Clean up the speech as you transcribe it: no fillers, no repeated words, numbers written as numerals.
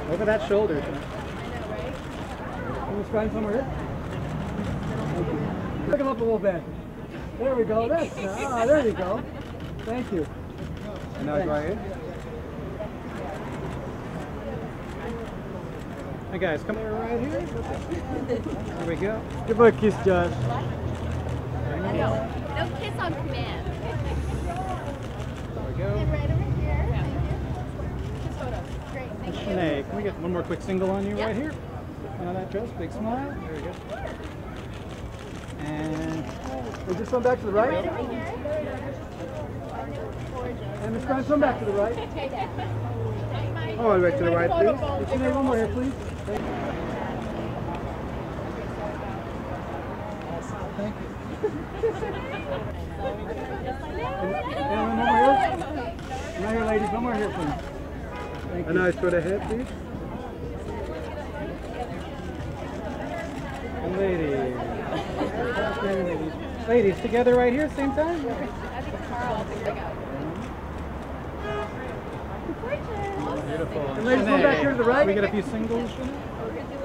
Look at that shoulder. I know, right? Can we find somewhere here? Pick him up a little bit. There we go. That's there you go. Thank you. And now right here. Hey guys, come here right here. There we go. Give her a kiss, Josh. No kiss on command. There we go. Right over here. Thank you. Kiss photo. Great. Thank you. Shenae, can we get one more quick single on you right here? On that dress, big smile. There we go. And Just come back to the right. Right over here. And Miss Grimes, come back to the right. oh, right to the right, please. Shenae, one more here, please. Thank you. Thank you. And one more here. Right here, ladies. One more here, please. Thank A you. nice foot ahead, please. And ladies. Ladies, together right here, same time? I think Carl will figure it out. Beautiful. And ladies, come back here to the right. Can we get a few singles? We're going to do